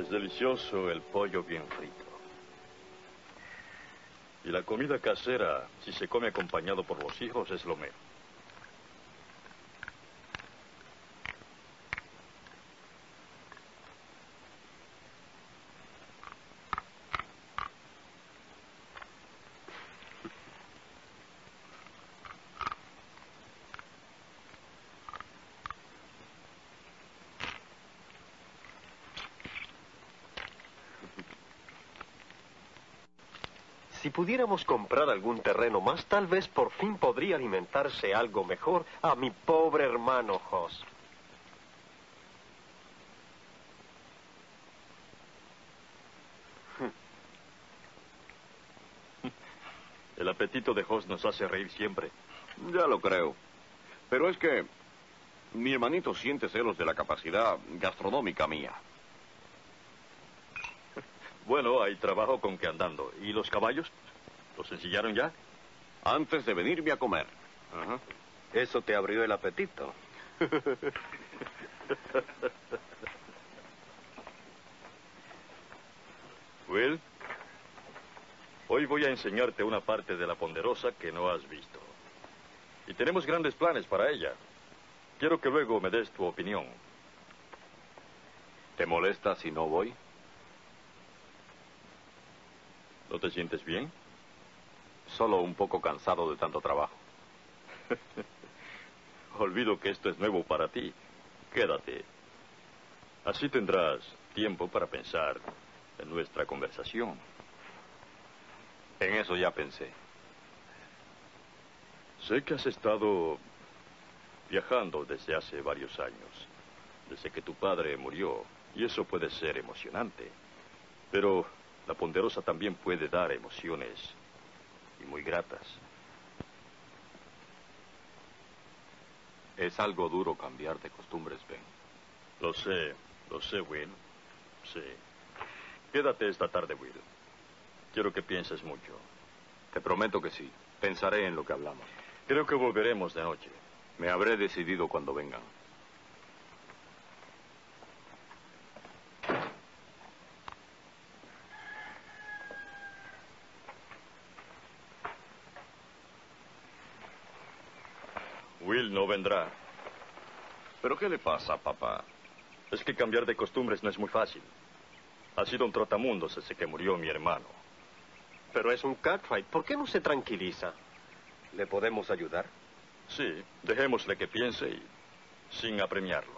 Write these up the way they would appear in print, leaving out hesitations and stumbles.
Es delicioso el pollo bien frito. Y la comida casera, si se come acompañado por los hijos, es lo mejor. Si pudiéramos comprar algún terreno más, tal vez por fin podría alimentarse algo mejor a mi pobre hermano Hoss. El apetito de Hoss nos hace reír siempre. Ya lo creo. Pero es que mi hermanito siente celos de la capacidad gastronómica mía. Bueno, hay trabajo con que andando. ¿Y los caballos? ¿Los ensillaron ya? Antes de venirme a comer. Ajá. Eso te abrió el apetito. Will, hoy voy a enseñarte una parte de la Ponderosa que no has visto. Y tenemos grandes planes para ella. Quiero que luego me des tu opinión. ¿Te molesta si no voy? ¿No te sientes bien? Solo un poco cansado de tanto trabajo. Olvido que esto es nuevo para ti. Quédate. Así tendrás tiempo para pensar en nuestra conversación. En eso ya pensé. Sé que has estado viajando desde hace varios años, desde que tu padre murió, y eso puede ser emocionante. Pero la Ponderosa también puede dar emociones, y muy gratas. Es algo duro cambiar de costumbres, Ben. Lo sé, Will. Sí. Quédate esta tarde, Will. Quiero que pienses mucho. Te prometo que sí. Pensaré en lo que hablamos. Creo que volveremos de noche. Me habré decidido cuando vengan. Will no vendrá. ¿Pero qué le pasa, papá? Es que cambiar de costumbres no es muy fácil. Ha sido un trotamundos desde que murió mi hermano. Pero es un Cartwright. ¿Por qué no se tranquiliza? ¿Le podemos ayudar? Sí, dejémosle que piense y sin apremiarlo.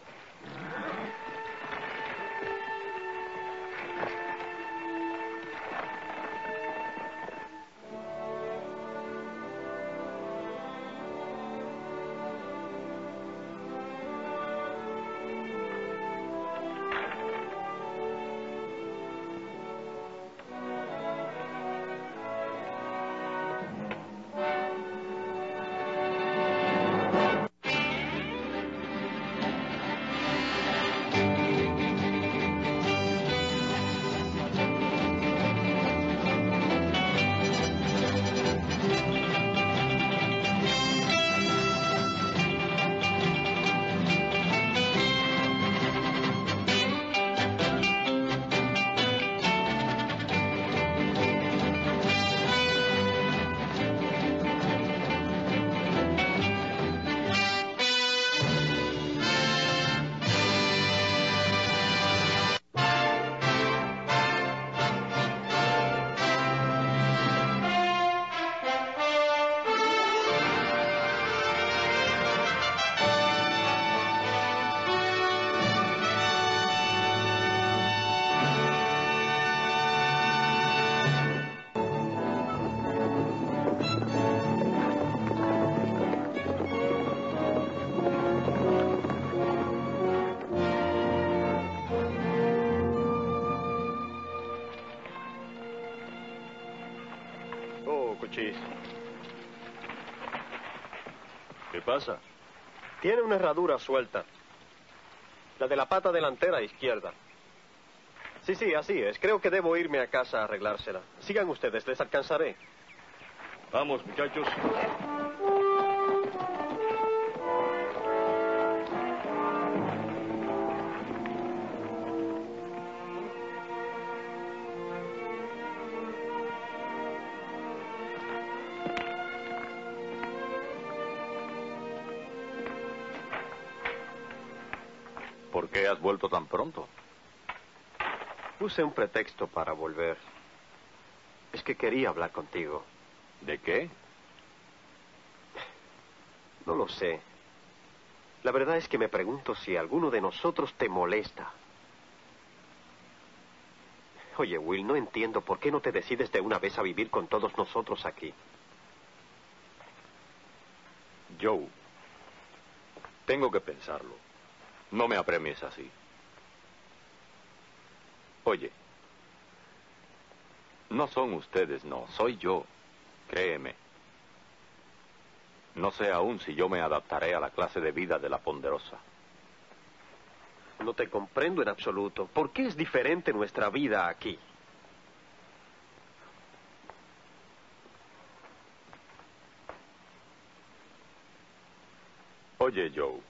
Cochise. ¿Qué pasa? Tiene una herradura suelta. La de la pata delantera izquierda. Sí, así es. Creo que debo irme a casa a arreglársela. Sigan ustedes, les alcanzaré. Vamos, muchachos. ¿Por qué has vuelto tan pronto? Puse un pretexto para volver. Es que quería hablar contigo. ¿De qué? No lo sé. La verdad es que me pregunto si alguno de nosotros te molesta. Oye, Will, no entiendo por qué no te decides de una vez a vivir con todos nosotros aquí. Joe, tengo que pensarlo. No me apremies así. Oye, no son ustedes, no, soy yo. Créeme. No sé aún si yo me adaptaré a la clase de vida de la Ponderosa. No te comprendo en absoluto. ¿Por qué es diferente nuestra vida aquí? Oye, Joe.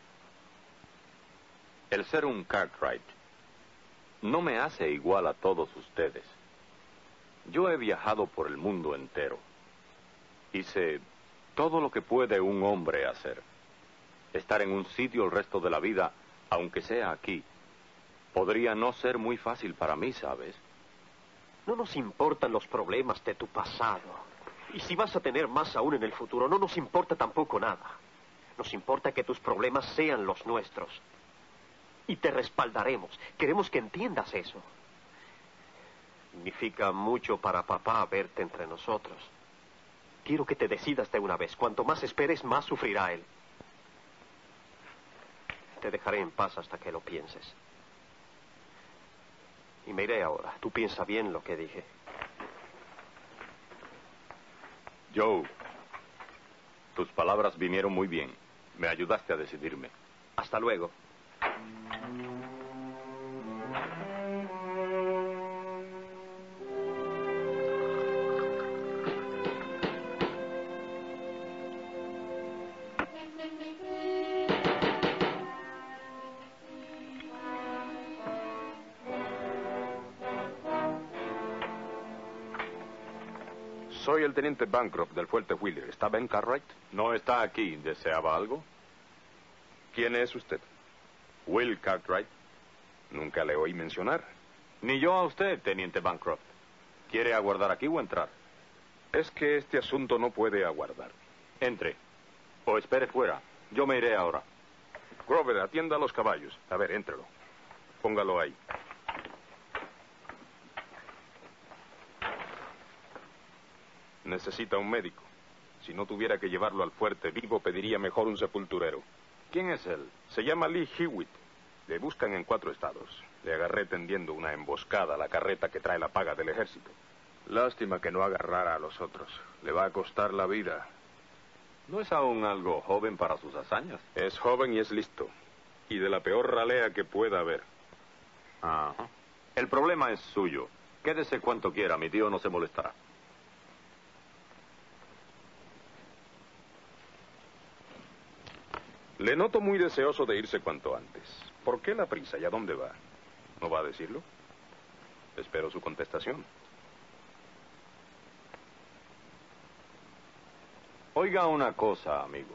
El ser un Cartwright no me hace igual a todos ustedes. Yo he viajado por el mundo entero. Hice todo lo que puede un hombre hacer. Estar en un sitio el resto de la vida, aunque sea aquí, podría no ser muy fácil para mí, ¿sabes? No nos importan los problemas de tu pasado. Y si vas a tener más aún en el futuro, no nos importa tampoco nada. Nos importa que tus problemas sean los nuestros. Y te respaldaremos. Queremos que entiendas eso. Significa mucho para papá verte entre nosotros. Quiero que te decidas de una vez. Cuanto más esperes, más sufrirá él. Te dejaré en paz hasta que lo pienses. Y me iré ahora. Tú piensa bien lo que dije. Joe, tus palabras vinieron muy bien. Me ayudaste a decidirme. Hasta luego. Soy el teniente Bancroft del fuerte Wheeler. ¿Está Ben Cartwright? No está aquí. ¿Deseaba algo? ¿Quién es usted? Will Cartwright. Nunca le oí mencionar. Ni yo a usted, teniente Bancroft. ¿Quiere aguardar aquí o entrar? Es que este asunto no puede aguardar. Entre. O espere fuera. Yo me iré ahora. Grover, atienda a los caballos. A ver, éntrelo. Póngalo ahí. Necesita un médico. Si no tuviera que llevarlo al fuerte vivo, pediría mejor un sepulturero. ¿Quién es él? Se llama Lee Hewitt. Le buscan en 4 estados. Le agarré tendiendo una emboscada a la carreta que trae la paga del ejército. Lástima que no agarrara a los otros. Le va a costar la vida. ¿No es aún algo joven para sus hazañas? Es joven y es listo. Y de la peor ralea que pueda haber. Ajá. El problema es suyo. Quédese cuanto quiera. Mi tío no se molestará. Le noto muy deseoso de irse cuanto antes. ¿Por qué la prisa y a dónde va? ¿No va a decirlo? Espero su contestación. Oiga una cosa, amigo.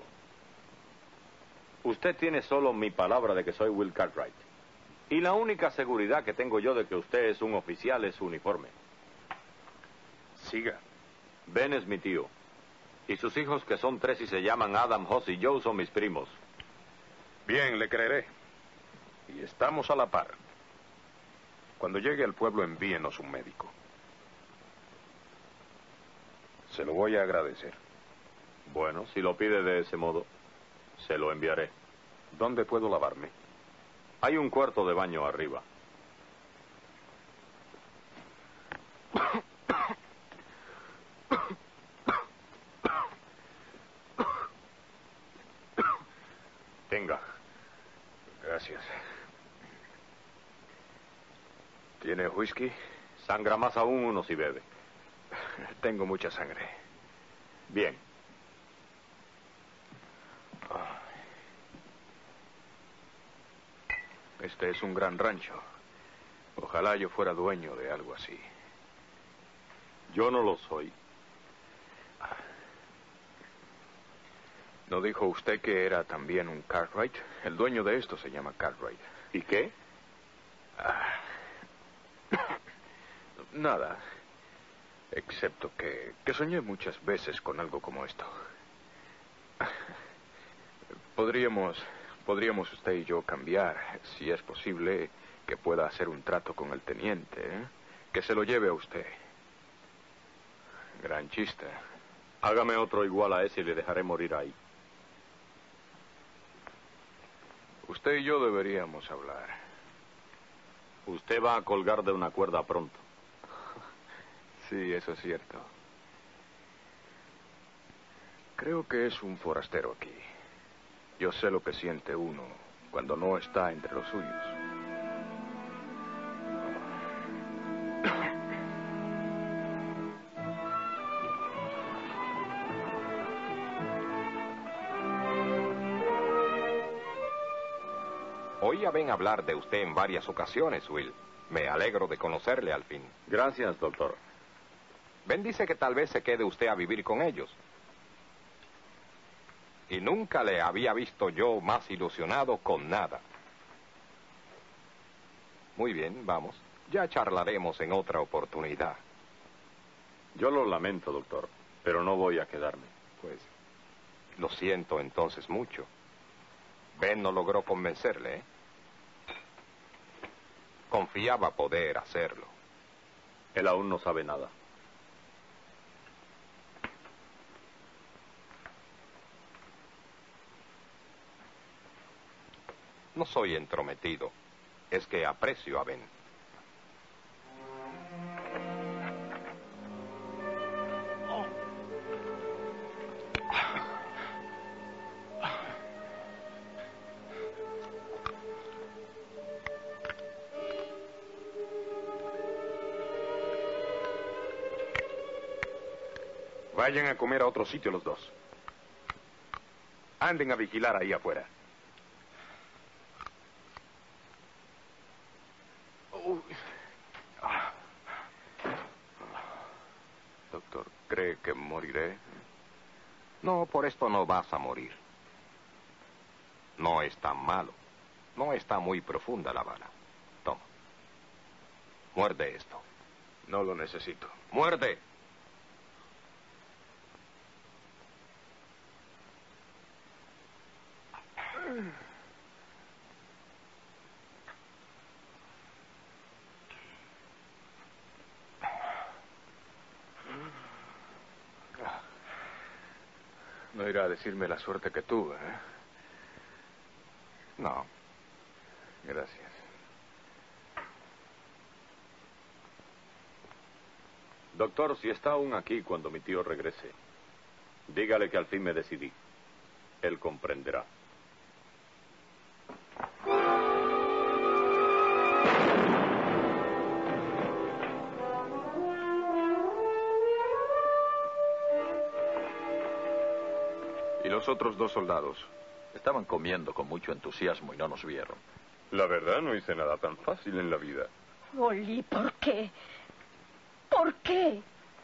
Usted tiene solo mi palabra de que soy Will Cartwright. Y la única seguridad que tengo yo de que usted es un oficial es su uniforme. Siga. Ben es mi tío. Y sus hijos, que son 3 y se llaman Adam, Hoss y Joe, son mis primos. Bien, le creeré. Y estamos a la par. Cuando llegue al pueblo, envíenos un médico. Se lo voy a agradecer. Bueno, si lo pide de ese modo, se lo enviaré. ¿Dónde puedo lavarme? Hay un cuarto de baño arriba. Tenga. Gracias. ¿Tiene whisky? Sangra más aún uno si bebe. Tengo mucha sangre. Bien. Este es un gran rancho. Ojalá yo fuera dueño de algo así. Yo no lo soy. ¿No dijo usted que era también un Cartwright? El dueño de esto se llama Cartwright. ¿Y qué? Nada. Excepto que soñé muchas veces con algo como esto. Podríamos usted y yo cambiar, si es posible, que pueda hacer un trato con el teniente, ¿eh? Que se lo lleve a usted. Gran chiste. Hágame otro igual a ese y le dejaré morir ahí. Usted y yo deberíamos hablar. Usted va a colgar de una cuerda pronto. Sí, eso es cierto. Creo que es un forastero aquí. Yo sé lo que siente uno cuando no está entre los suyos. Oí a Ben hablar de usted en varias ocasiones, Will. Me alegro de conocerle al fin. Gracias, doctor. Ben dice que tal vez se quede usted a vivir con ellos. Y nunca le había visto yo más ilusionado con nada. Muy bien, vamos. Ya charlaremos en otra oportunidad. Yo lo lamento, doctor, pero no voy a quedarme. Pues, lo siento entonces mucho. Ben no logró convencerle, ¿eh? Confiaba poder hacerlo. Él aún no sabe nada. No soy entrometido. Es que aprecio a Ben. Vayan a comer a otro sitio los dos. Anden a vigilar ahí afuera. Doctor, ¿cree que moriré? No, por esto no vas a morir. No es tan malo. No está muy profunda la bala. Toma. Muerde esto. No lo necesito. ¡Muerde! No irá a decirme la suerte que tuve, ¿eh? No. Gracias. Doctor, si está aún aquí cuando mi tío regrese, dígale que al fin me decidí. Él comprenderá. ¿Y los otros dos soldados? Estaban comiendo con mucho entusiasmo y no nos vieron. La verdad, no hice nada tan fácil en la vida. Oli, ¿por qué? ¿Por qué?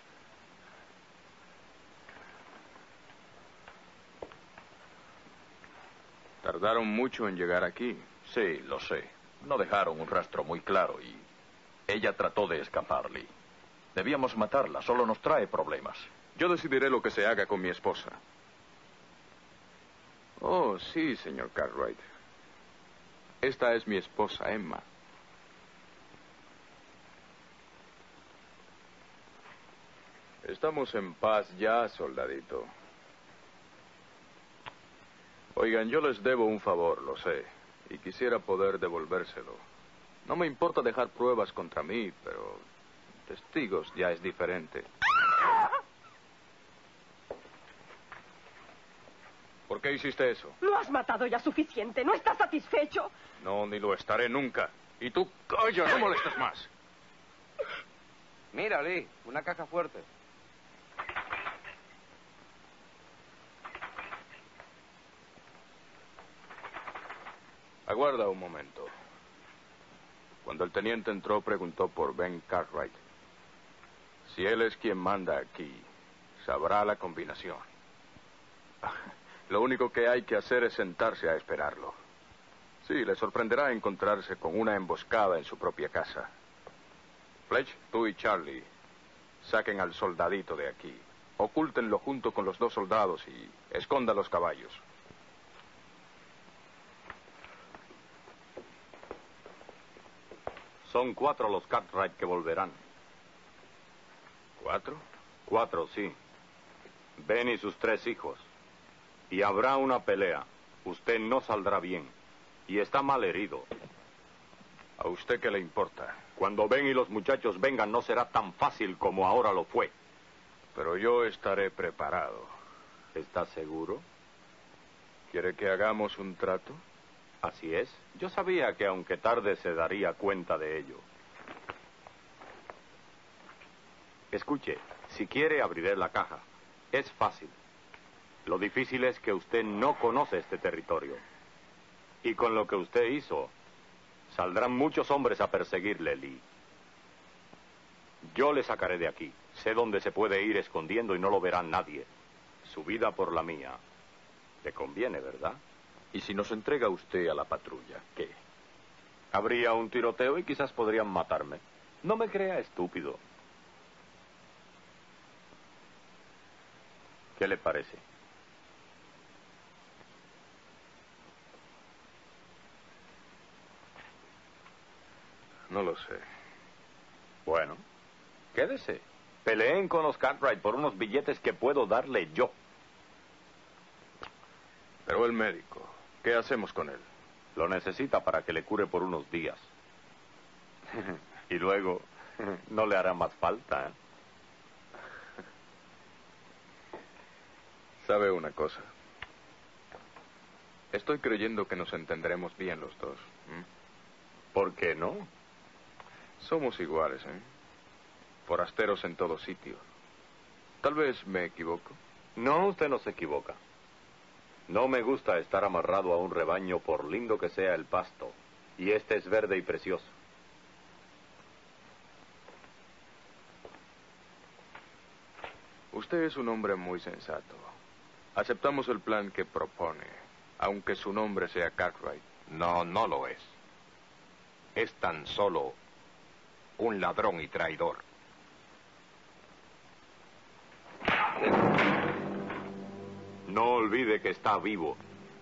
Tardaron mucho en llegar aquí. Sí, lo sé. No dejaron un rastro muy claro y ella trató de escapar, Lee. Debíamos matarla, solo nos trae problemas. Yo decidiré lo que se haga con mi esposa. Oh, sí, señor Cartwright. Esta es mi esposa, Emma. Estamos en paz ya, soldadito. Oigan, yo les debo un favor, lo sé, y quisiera poder devolvérselo. No me importa dejar pruebas contra mí, pero testigos ya es diferente. ¿Por qué hiciste eso? No has matado ya suficiente. ¿No estás satisfecho? No, ni lo estaré nunca. Y tú, calla, no molestes más. Mira, Lee, una caja fuerte. Aguarda un momento. Cuando el teniente entró, preguntó por Ben Cartwright. Si él es quien manda aquí, sabrá la combinación. Lo único que hay que hacer es sentarse a esperarlo. Sí, le sorprenderá encontrarse con una emboscada en su propia casa. Fletch, tú y Charlie, saquen al soldadito de aquí. Ocúltenlo junto con los 2 soldados y escondan los caballos. Son 4 los Cartwright que volverán. ¿4? 4, sí. Ben y sus 3 hijos. Y habrá una pelea. Usted no saldrá bien. Y está mal herido. ¿A usted qué le importa? Cuando Ben y los muchachos vengan no será tan fácil como ahora lo fue. Pero yo estaré preparado. ¿Está seguro? ¿Quiere que hagamos un trato? Así es. Yo sabía que aunque tarde se daría cuenta de ello. Escuche, si quiere abriré la caja. Es fácil. Lo difícil es que usted no conoce este territorio. Y con lo que usted hizo, saldrán muchos hombres a perseguirle, Lee. Yo le sacaré de aquí. Sé dónde se puede ir escondiendo y no lo verá nadie. Su vida por la mía. Le conviene, ¿verdad? ¿Y si nos entrega usted a la patrulla, qué? Habría un tiroteo y quizás podrían matarme. No me crea estúpido. ¿Qué le parece? No lo sé. Bueno, quédese. Peleen con los Cartwright por unos billetes que puedo darle yo. Pero el médico, ¿qué hacemos con él? Lo necesita para que le cure por unos días. Y luego, no le hará más falta, ¿eh? ¿Sabe una cosa? Estoy creyendo que nos entenderemos bien los dos. ¿Por qué no? Somos iguales, ¿eh? Forasteros en todo sitio. Tal vez me equivoco. No, usted no se equivoca. No me gusta estar amarrado a un rebaño por lindo que sea el pasto. Y este es verde y precioso. Usted es un hombre muy sensato. Aceptamos el plan que propone, aunque su nombre sea Cartwright. No, no lo es. Es tan solo un ladrón y traidor. No olvide que está vivo.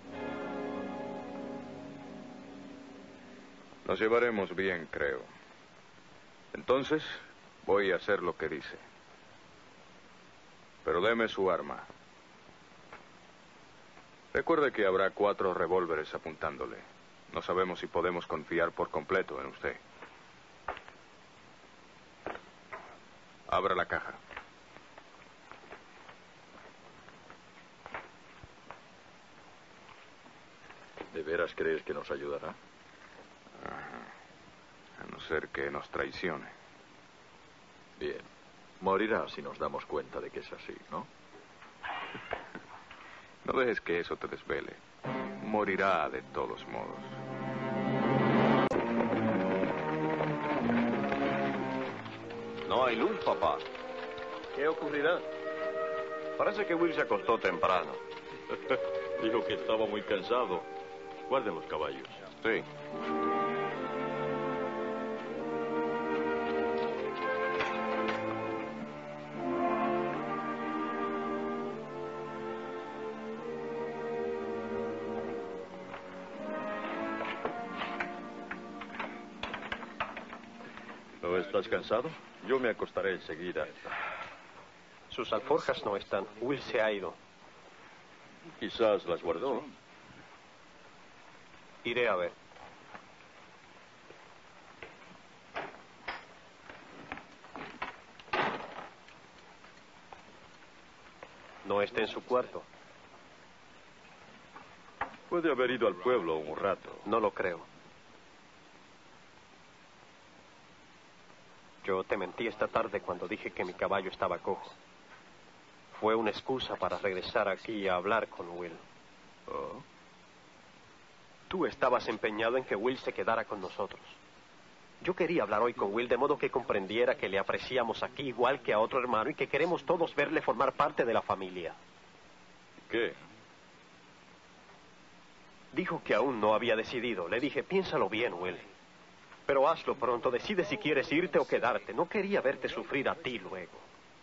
Nos llevaremos bien, creo. Entonces, voy a hacer lo que dice. Pero deme su arma. Recuerde que habrá 4 revólveres apuntándole. No sabemos si podemos confiar por completo en usted. Abra la caja. ¿De veras crees que nos ayudará? A no ser que nos traicione. Bien. Morirá si nos damos cuenta de que es así, ¿no? No dejes que eso te desvele. Morirá de todos modos. No hay luz, papá. ¿Qué ocurrirá? Parece que Will se acostó temprano. Dijo que estaba muy cansado. Guarden los caballos. Sí. ¿No estás cansado? Yo me acostaré enseguida. Sus alforjas no están. Will se ha ido. Quizás las guardó. Iré a ver. No está en su cuarto. Puede haber ido al pueblo un rato. No lo creo. Yo te mentí esta tarde cuando dije que mi caballo estaba cojo. Fue una excusa para regresar aquí a hablar con Will. Oh. Tú estabas empeñado en que Will se quedara con nosotros. Yo quería hablar hoy con Will de modo que comprendiera que le apreciamos aquí igual que a otro hermano y que queremos todos verle formar parte de la familia. ¿Qué? Dijo que aún no había decidido. Le dije, piénsalo bien, Will. Pero hazlo pronto. Decide si quieres irte o quedarte. No quería verte sufrir a ti luego.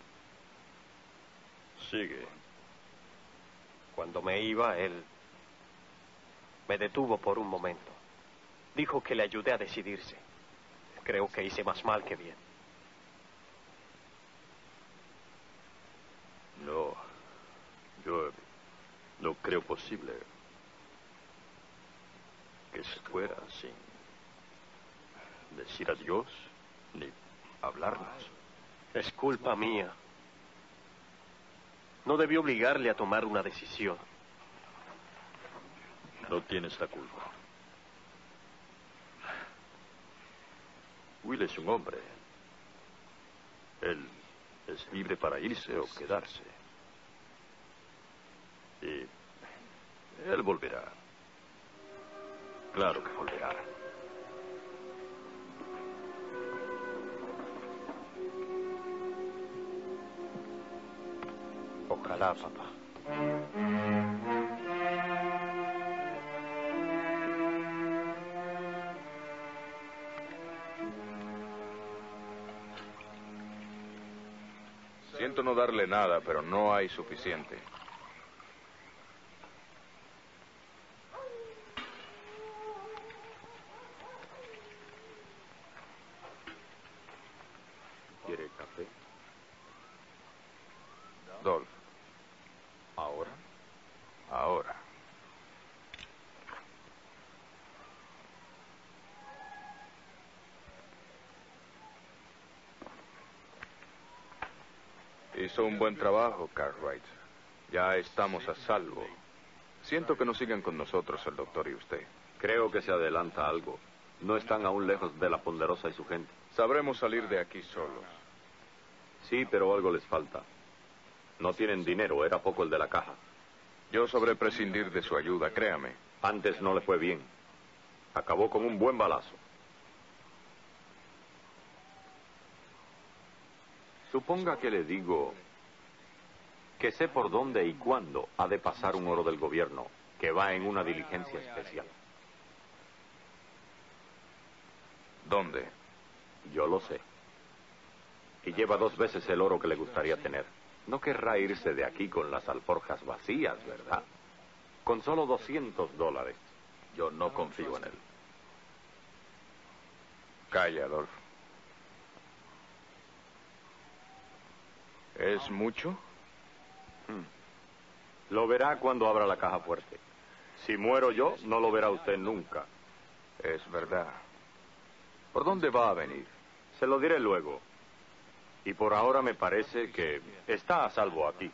Sigue. Cuando me iba, él me detuvo por un momento. Dijo que le ayudé a decidirse. Creo que hice más mal que bien. No, yo no creo posible que se fuera sin decir adiós ni hablarnos. Es culpa mía. No debí obligarle a tomar una decisión. No tienes la culpa. Will es un hombre. Él es libre para irse o quedarse. Y él volverá. Claro que volverá. Ojalá, papá. Siento no darle nada, pero no hay suficiente. ¿Quiere café? Dolph, ¿Ahora? ahora. Hizo un buen trabajo, Cartwright. Ya estamos a salvo. Siento que no sigan con nosotros el doctor y usted. Creo que se adelanta algo. No están aún lejos de la Ponderosa y su gente. Sabremos salir de aquí solos. Sí, pero algo les falta. No tienen dinero, era poco el de la caja. Yo sabré prescindir de su ayuda, créame. Antes no le fue bien. Acabó con un buen balazo. Suponga que le digo que sé por dónde y cuándo ha de pasar un oro del gobierno que va en una diligencia especial. ¿Dónde? Yo lo sé. Y lleva 2 veces el oro que le gustaría tener. No querrá irse de aquí con las alforjas vacías, ¿verdad? Con solo $200. Yo no confío en él. Calla, Adolf. ¿Es mucho? Lo verá cuando abra la caja fuerte. Si muero yo, no lo verá usted nunca. Es verdad. ¿Por dónde va a venir? Se lo diré luego. Y por ahora me parece que está a salvo aquí.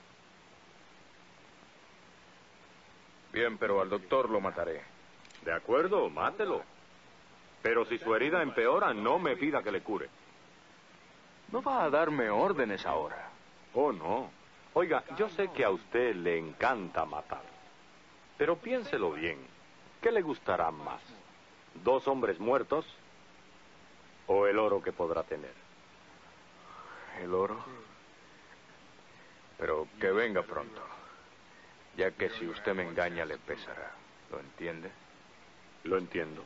Bien, pero al doctor lo mataré. ¿De acuerdo? Mátelo. Pero si su herida empeora, no me pida que le cure. No va a darme órdenes ahora. Oh, no. Oiga, yo sé que a usted le encanta matar. Pero piénselo bien. ¿Qué le gustará más? ¿2 hombres muertos o el oro que podrá tener? ¿El oro? Pero que venga pronto. Ya que si usted me engaña le pesará. ¿Lo entiende? Lo entiendo.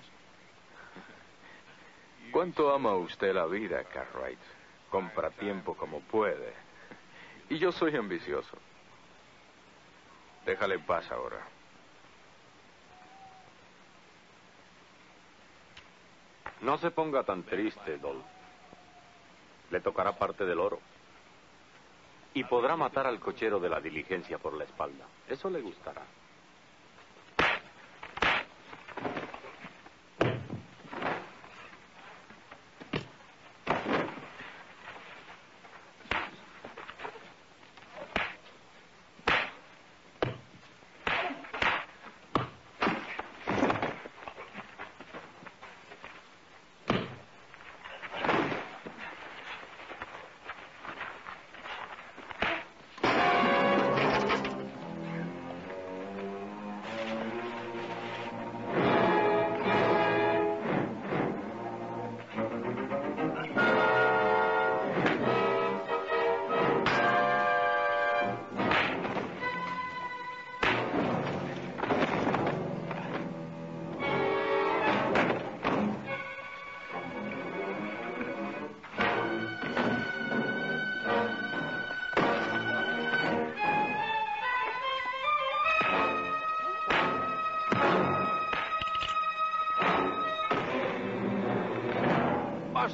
¿Cuánto ama usted la vida, Cartwright? Compra tiempo como puede. Y yo soy ambicioso. Déjale en paz ahora. No se ponga tan triste, Dolph. Le tocará parte del oro. Y podrá matar al cochero de la diligencia por la espalda. Eso le gustará.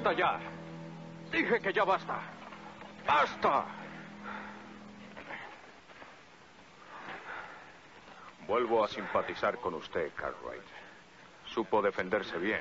¡Basta ya! Dije que ya basta. ¡Basta! Vuelvo a simpatizar con usted, Cartwright. Supo defenderse bien.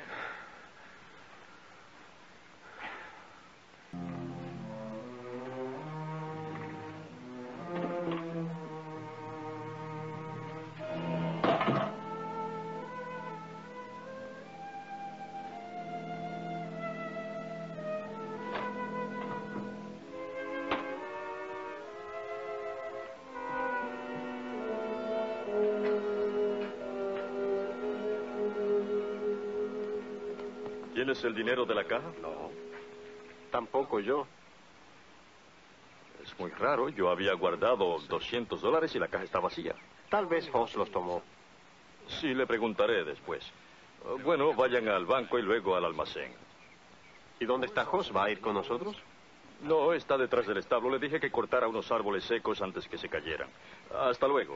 ¿Tienes el dinero de la caja? No. Tampoco yo. Es muy raro. Yo había guardado $200 y la caja está vacía. Tal vez Hoss los tomó. Sí, le preguntaré después. Bueno, vayan al banco y luego al almacén. ¿Y dónde está Hoss? ¿Va a ir con nosotros? No, está detrás del establo. Le dije que cortara unos árboles secos antes que se cayeran. Hasta luego.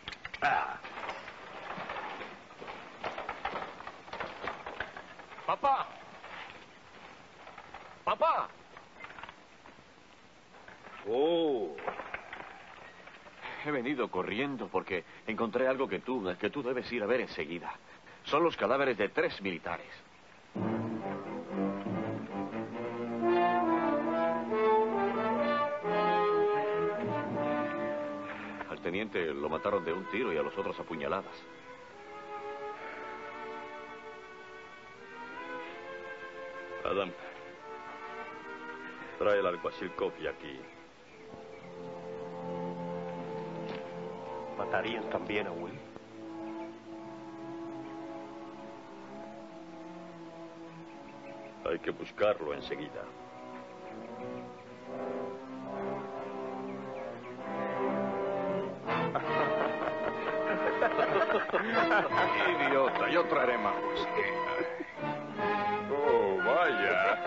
¡Papá! ¡Papá! Oh. He venido corriendo porque encontré algo que tú debes ir a ver enseguida. Son los cadáveres de 3 militares. Al teniente lo mataron de un tiro y a los otros a puñaladas. Adam, trae el alguacil Coffey aquí. ¿Matarían también a Will? Hay que buscarlo enseguida. Idiota, yo traeré más whisky. Oh, vaya.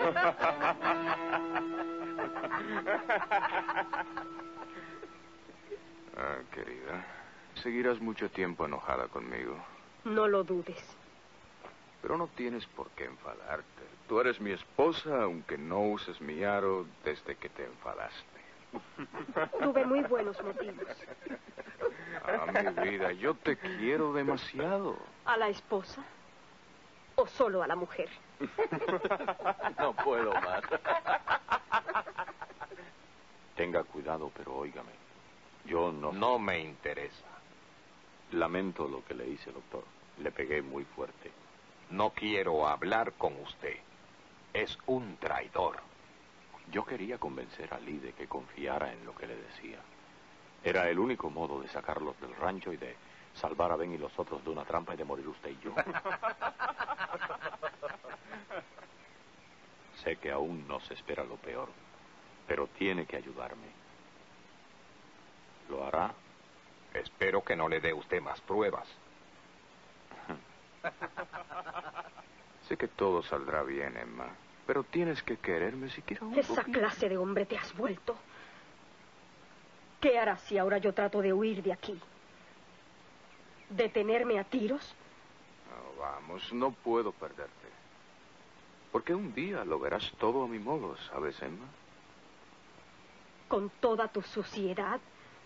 Querida, seguirás mucho tiempo enojada conmigo. No lo dudes. Pero no tienes por qué enfadarte. Tú eres mi esposa, aunque no uses mi aro desde que te enfadaste. Tuve muy buenos motivos. Mi vida, yo te quiero demasiado. ¿A la esposa? ¿O solo a la mujer? No puedo más. Tenga cuidado, pero óigame. Yo no... No me interesa. Lamento lo que le hice, doctor. Le pegué muy fuerte. No quiero hablar con usted. Es un traidor. Yo quería convencer a Lee de que confiara en lo que le decía. Era el único modo de sacarlos del rancho y de salvar a Ben y los otros de una trampa y de morir usted y yo. Sé que aún no se espera lo peor, pero tiene que ayudarme. ¿Lo hará? Espero que no le dé usted más pruebas. Sé que todo saldrá bien, Emma. Pero tienes que quererme siquiera un Esa poquito. clase de hombre te has vuelto. ¿Qué harás si ahora yo trato de huir de aquí? ¿Detenerme a tiros? No, vamos, no puedo perderte. Porque un día lo verás todo a mi modo, ¿sabes, Emma? ¿Con toda tu suciedad?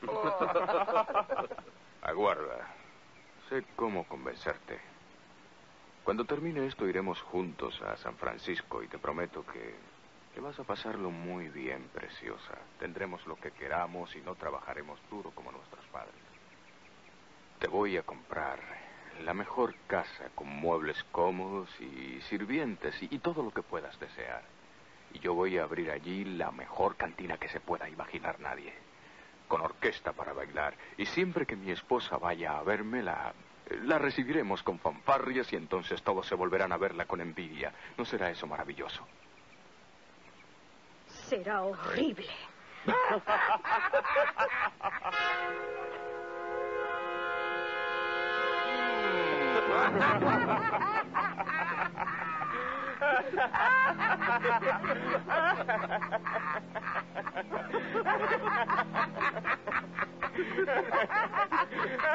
Aguarda. Sé cómo convencerte. Cuando termine esto iremos juntos a San Francisco y te prometo que vas a pasarlo muy bien, preciosa. Tendremos lo que queramos y no trabajaremos duro como nuestros padres. Te voy a comprar la mejor casa con muebles cómodos y sirvientes y todo lo que puedas desear. Y yo voy a abrir allí la mejor cantina que se pueda imaginar nadie. Con orquesta para bailar. Y siempre que mi esposa vaya a verme, la recibiremos con fanfarrias y entonces todos se volverán a verla con envidia. ¿No será eso maravilloso? Será horrible.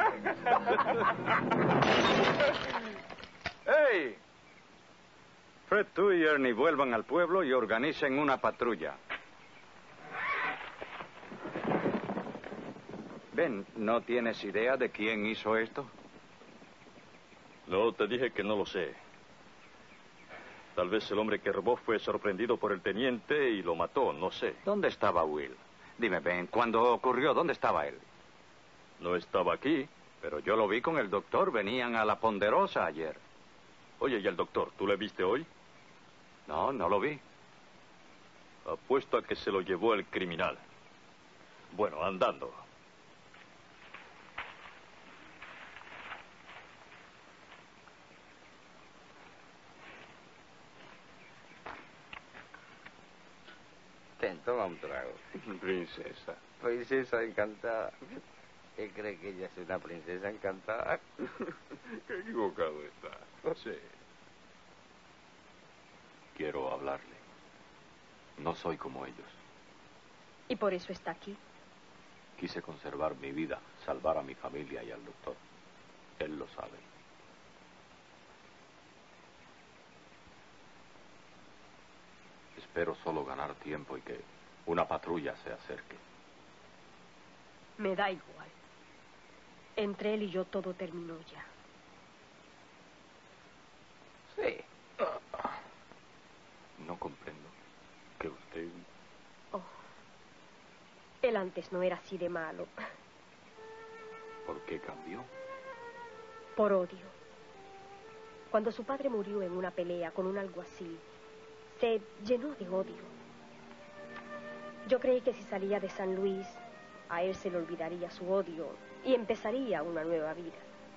¡Hey! Fred, tú y Ernie vuelvan al pueblo y organicen una patrulla. Ben, ¿no tienes idea de quién hizo esto? No, te dije que no lo sé. Tal vez el hombre que robó fue sorprendido por el teniente y lo mató, no sé. ¿Dónde estaba Will? Dime, Ben, cuando ocurrió, ¿dónde estaba él? No estaba aquí. Pero yo lo vi con el doctor, venían a la Ponderosa ayer. Oye, ¿y el doctor? ¿Tú le viste hoy? No, no lo vi. Apuesto a que se lo llevó el criminal. Bueno, andando. Toma un trago. Princesa. Princesa encantada. ¿Qué cree que ella es una princesa encantada? Qué equivocado está. Sí. Quiero hablarle. No soy como ellos. ¿Y por eso está aquí? Quise conservar mi vida, salvar a mi familia y al doctor. Él lo sabe. Espero solo ganar tiempo y que una patrulla se acerque. Me da igual. Entre él y yo todo terminó ya. Sí. No comprendo que usted... Oh. Él antes no era así de malo. ¿Por qué cambió? Por odio. Cuando su padre murió en una pelea con un alguacil, se llenó de odio. Yo creí que si salía de San Luis, a él se le olvidaría su odio y empezaría una nueva vida.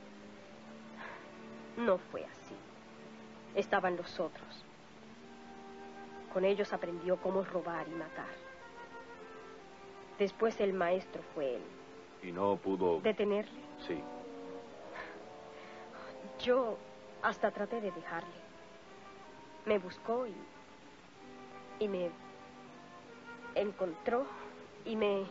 No fue así. Estaban los otros. Con ellos aprendió cómo robar y matar. Después el maestro fue él. ¿Y no pudo...? ¿Detenerle? Sí. Yo hasta traté de dejarle. Me buscó y me encontró y me...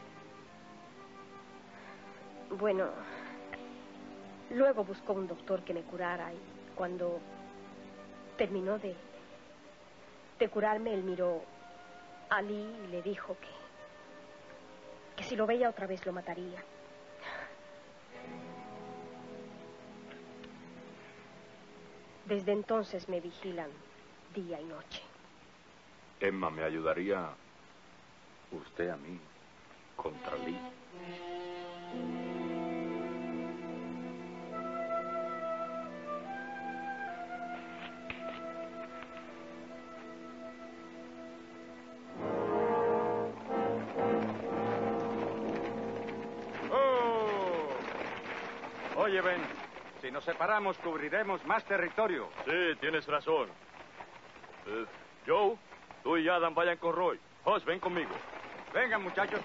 Bueno, luego buscó un doctor que me curara y cuando terminó de curarme, él miró a Lee y le dijo que si lo veía otra vez lo mataría. Desde entonces me vigilan día y noche. Emma, ¿me ayudaría usted a mí contra Lee? Oye, Ben, si nos separamos cubriremos más territorio. Sí, tienes razón. Joe, tú y Adam vayan con Roy. Hoss, ven conmigo. Vengan, muchachos.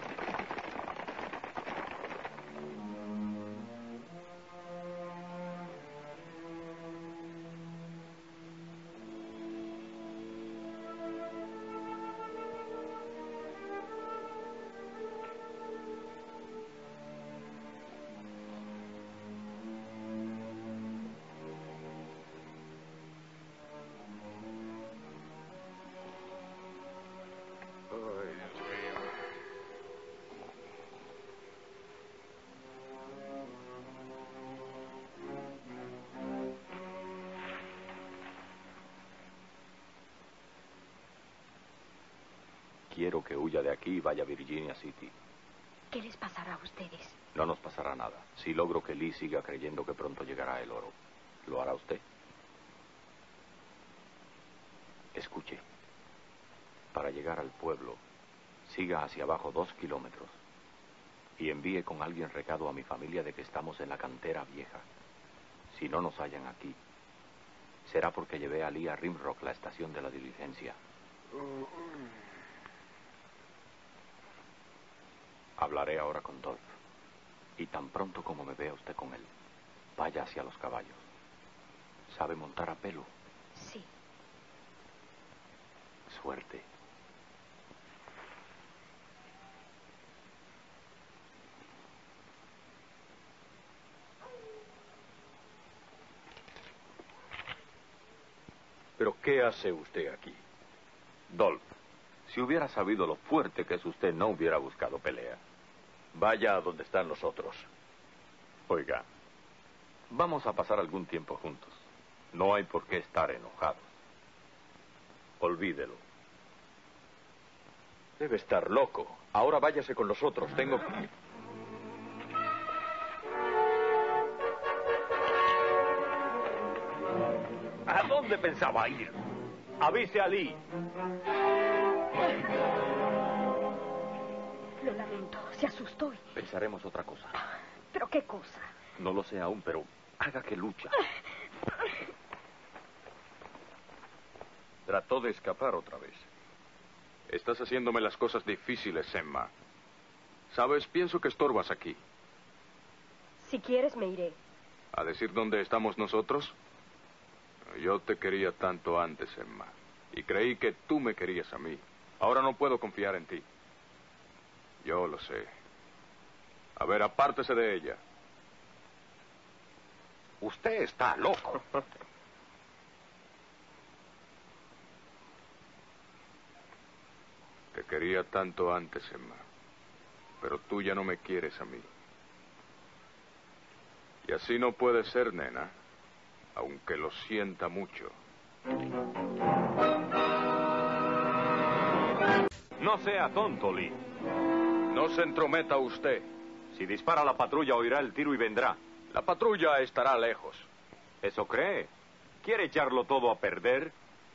Quiero que huya de aquí y vaya a Virginia City. ¿Qué les pasará a ustedes? No nos pasará nada. Si logro que Lee siga creyendo que pronto llegará el oro, ¿lo hará usted? Escuche. Para llegar al pueblo, siga hacia abajo 2 kilómetros y envíe con alguien recado a mi familia de que estamos en la cantera vieja. Si no nos hallan aquí, será porque llevé a Lee a Rimrock, la estación de la diligencia. Hablaré ahora con Dolph. Y tan pronto como me vea usted con él, vaya hacia los caballos. ¿Sabe montar a pelo? Sí. Suerte. ¿Pero qué hace usted aquí? Dolph, si hubiera sabido lo fuerte que es usted, no hubiera buscado pelea. Vaya a donde están los otros. Oiga, vamos a pasar algún tiempo juntos. No hay por qué estar enojados. Olvídelo. Debe estar loco. Ahora váyase con los otros. Tengo... ¿A dónde pensaba ir? Avise a Lee. Lo lamento, se asustó. Pensaremos otra cosa. ¿Pero qué cosa? No lo sé aún, pero haga que lucha. Trató de escapar otra vez. Estás haciéndome las cosas difíciles, Emma. ¿Sabes? Pienso que estorbas aquí. Si quieres, me iré. ¿A decir dónde estamos nosotros? Yo te quería tanto antes, Emma. Y creí que tú me querías a mí. Ahora no puedo confiar en ti. Yo lo sé. A ver, apártese de ella. Usted está loco. Te quería tanto antes, Emma. Pero tú ya no me quieres a mí. Y así no puede ser, nena. Aunque lo sienta mucho. No sea tonto, Lee. No se entrometa usted. Si dispara la patrulla, oirá el tiro y vendrá. La patrulla estará lejos. ¿Eso cree? ¿Quiere echarlo todo a perder?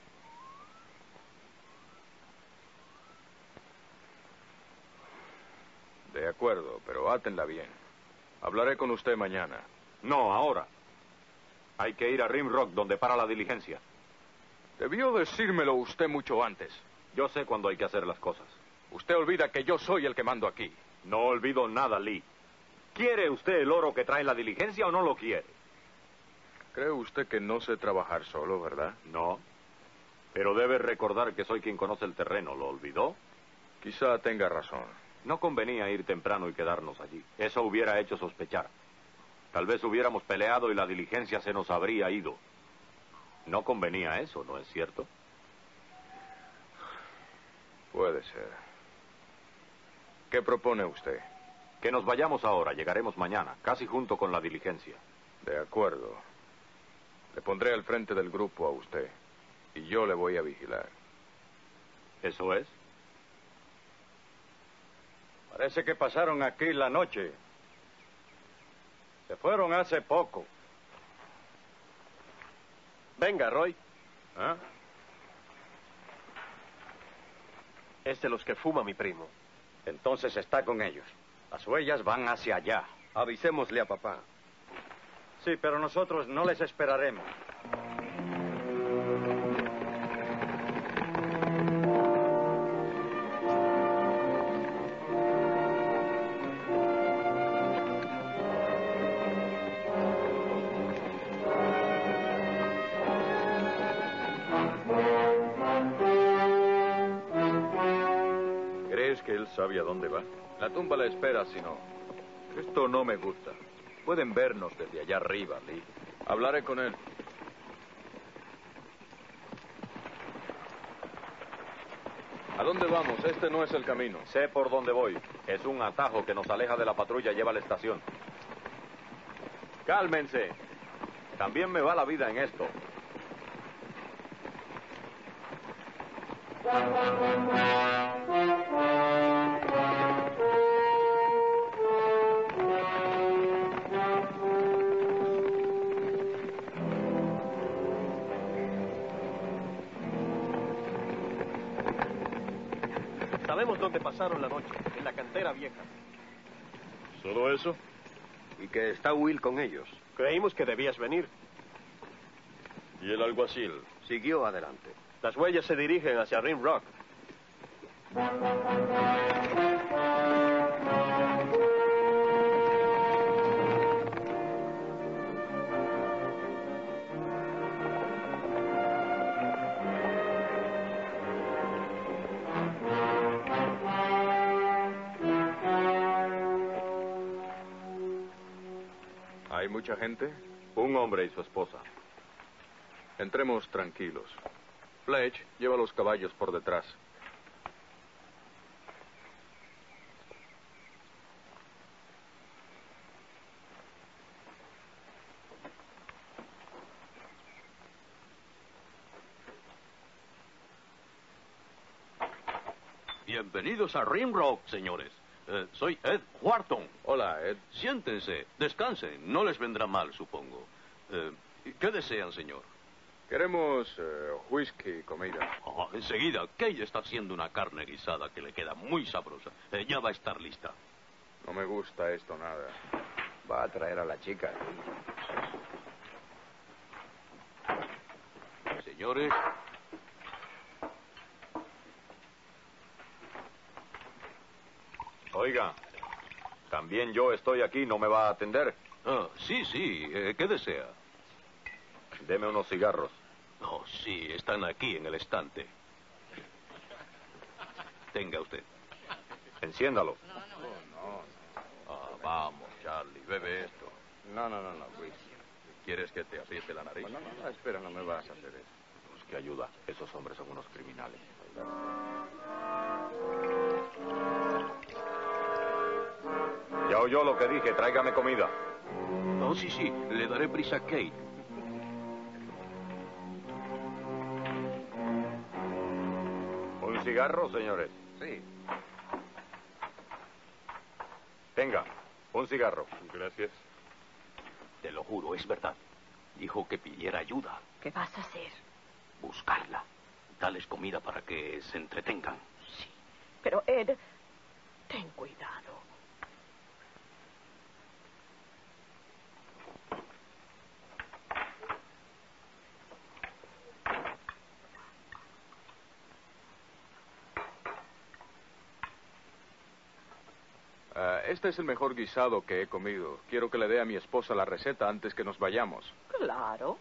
De acuerdo, pero átenla bien. Hablaré con usted mañana. No, ahora. Hay que ir a Rimrock, donde para la diligencia. Debió decírmelo usted mucho antes. Yo sé cuándo hay que hacer las cosas. Usted olvida que yo soy el que mando aquí. No olvido nada, Lee. ¿Quiere usted el oro que trae la diligencia o no lo quiere? ¿Cree usted que no sé trabajar solo, verdad? No. Pero debe recordar que soy quien conoce el terreno. ¿Lo olvidó? Quizá tenga razón. No convenía ir temprano y quedarnos allí. Eso hubiera hecho sospechar. Tal vez hubiéramos peleado y la diligencia se nos habría ido. No convenía eso, ¿no es cierto? Puede ser. ¿Qué propone usted? Que nos vayamos ahora, llegaremos mañana, casi junto con la diligencia. De acuerdo. Le pondré al frente del grupo a usted. Y yo le voy a vigilar. ¿Eso es? Parece que pasaron aquí la noche. Se fueron hace poco. Venga, Roy. ¿Ah? Es de los que fuma mi primo. Entonces está con ellos. Las huellas van hacia allá. Avisémosle a papá. Sí, pero nosotros no les esperaremos. ¿Crees que él sabe a dónde va? La tumba la espera, si no. Esto no me gusta. Pueden vernos desde allá arriba, Lee. Hablaré con él. ¿A dónde vamos? Este no es el camino. Sé por dónde voy. Es un atajo que nos aleja de la patrulla y lleva a la estación. Cálmense. También me va la vida en esto. Sabemos dónde pasaron la noche, en la cantera vieja. ¿Solo eso? Y que está Will con ellos. Creímos que debías venir. ¿Y el alguacil? Siguió adelante. Las huellas se dirigen hacia Rimrock. ¿Hay mucha gente? Un hombre y su esposa. Entremos tranquilos. Fletch, lleva los caballos por detrás. Bienvenidos a Rimrock, señores. Soy Ed Wharton. Hola, Ed. Siéntense, descansen. No les vendrá mal, supongo. ¿Qué desean, señor? Queremos whisky y comida. Enseguida. Kay está haciendo una carne guisada que le queda muy sabrosa. Ya va a estar lista. No me gusta esto nada. Va a traer a la chica. Señores. Oiga, también yo estoy aquí, ¿no me va a atender? Sí. ¿Qué desea? Deme unos cigarros. Sí, están aquí en el estante. Tenga usted. Enciéndalo. Vamos, Charlie, bebe esto. No, Chris. ¿Quieres que te apriete la nariz? No, espera, no me vas a hacer eso. Pues qué ayuda, esos hombres son unos criminales. Ya oyó lo que dije, tráigame comida. Sí, le daré prisa a Kate. ¿Un cigarro, señores? Sí. Tenga, un cigarro. Gracias. Te lo juro, es verdad. Dijo que pidiera ayuda. ¿Qué vas a hacer? Buscarla. Dales comida para que se entretengan. Sí, pero Ed, ten cuidado. Este es el mejor guisado que he comido. Quiero que le dé a mi esposa la receta antes que nos vayamos. Claro.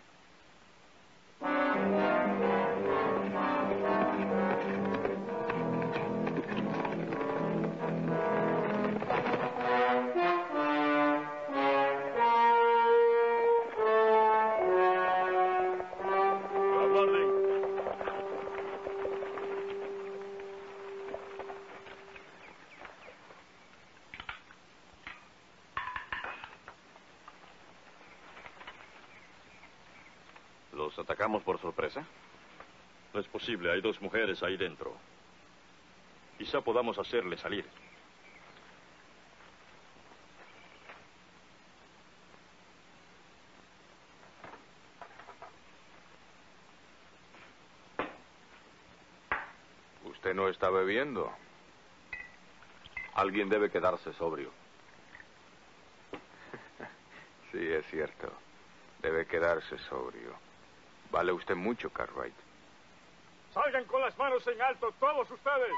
¿Los atacamos por sorpresa? No es posible, hay 2 mujeres ahí dentro. Quizá podamos hacerle salir. ¿Usted no está bebiendo? Alguien debe quedarse sobrio. Sí, es cierto. Debe quedarse sobrio. Vale usted mucho, Cartwright. Salgan con las manos en alto, todos ustedes.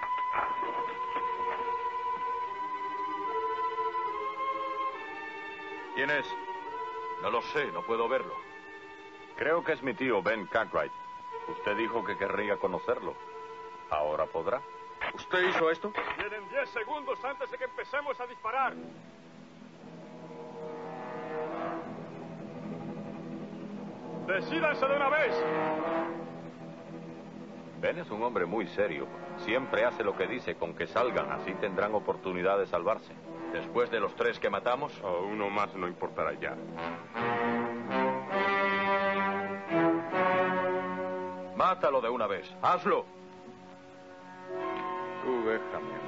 ¿Quién es? No lo sé, no puedo verlo. Creo que es mi tío Ben Cartwright. Usted dijo que querría conocerlo. Ahora podrá. ¿Usted hizo esto? Tienen 10 segundos antes de que empecemos a disparar. ¡Decídanse de una vez! Ben es un hombre muy serio. Siempre hace lo que dice con que salgan. Así tendrán oportunidad de salvarse. Después de los 3 que matamos... Uno más no importará ya. Mátalo de una vez. ¡Hazlo! Tú déjame.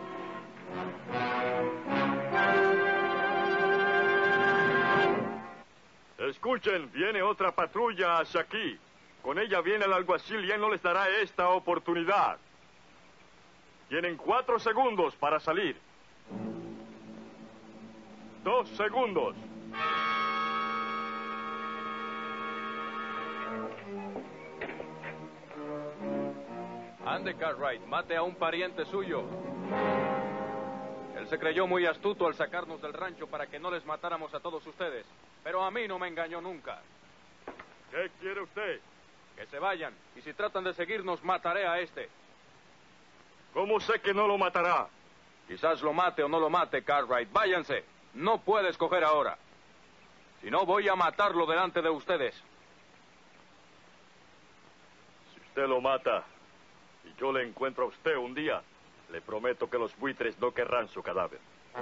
Escuchen, viene otra patrulla hacia aquí. Con ella viene el alguacil y él no les dará esta oportunidad. Tienen 4 segundos para salir. 2 segundos. Ande, Cartwright, mate a un pariente suyo. Él se creyó muy astuto al sacarnos del rancho para que no les matáramos a todos ustedes. Pero a mí no me engañó nunca. ¿Qué quiere usted? Que se vayan. Y si tratan de seguirnos, mataré a este. ¿Cómo sé que no lo matará? Quizás lo mate o no lo mate, Cartwright. Váyanse. No puede escoger ahora. Si no, voy a matarlo delante de ustedes. usted lo mata y yo le encuentro a usted un día, le prometo que los buitres no querrán su cadáver.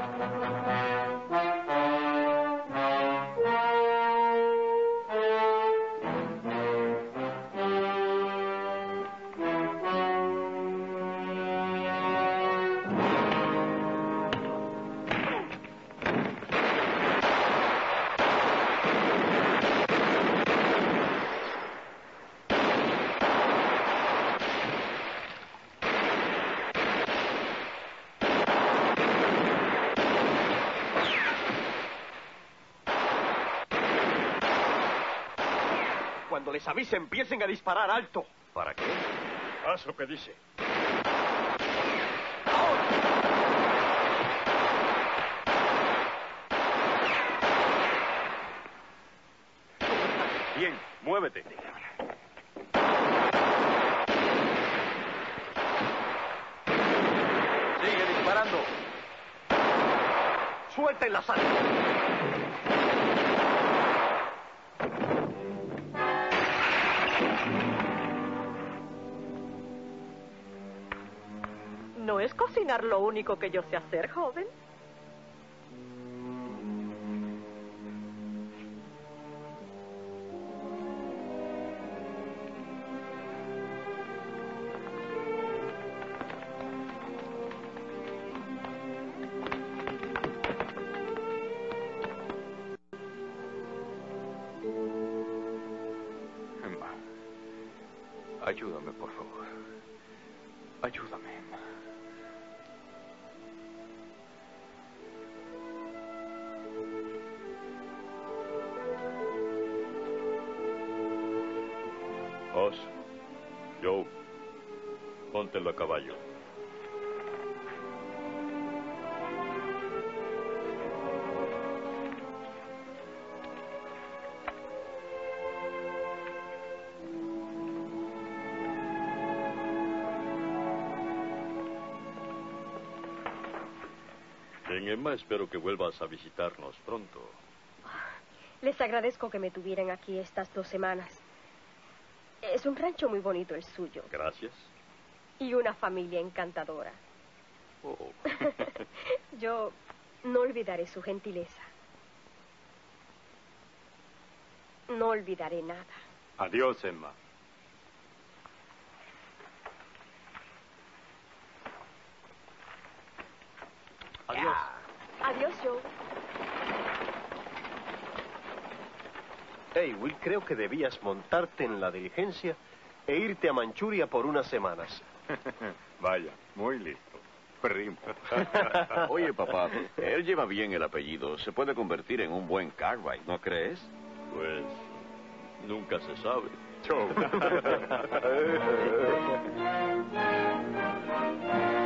Cuando les avise, empiecen a disparar alto. ¿Para qué? Haz lo que dice. Bien, muévete. Sigue disparando. Suelten la sal. ¿No es cocinar lo único que yo sé hacer, joven? Emma, ayúdame, por favor. Ayúdame, Emma. Oz, Joe, póntelo a caballo. Bien, Emma, espero que vuelvas a visitarnos pronto. Les agradezco que me tuvieran aquí estas 2 semanas. Es un rancho muy bonito el suyo. Gracias. Y una familia encantadora. Oh. Yo no olvidaré su gentileza. No olvidaré nada. Adiós, Emma. Adiós. Adiós, Joe. Hey, Will, creo que debías montarte en la diligencia e irte a Manchuria por unas semanas. Vaya, muy listo. Primo. Oye, papá, él lleva bien el apellido. Se puede convertir en un buen Cartwright, ¿no crees? Pues nunca se sabe. Joe.